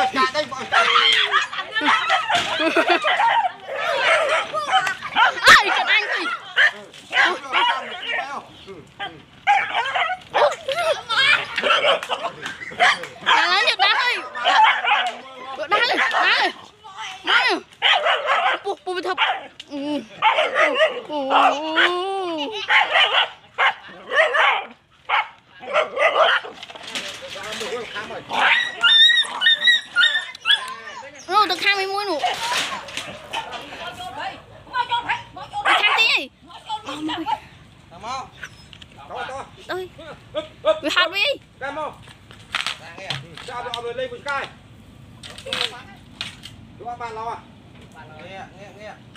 Trần Anh thì lấy nhật đá ơi, đá lên, đá lên, buộc bị thập. Rồi tôi khang mấy mũi nụ. Khang tí. Ơi. Vì hạt đi. Cam không? Sao tôi lên một cái. Đúng không bạn lo à? Nghe.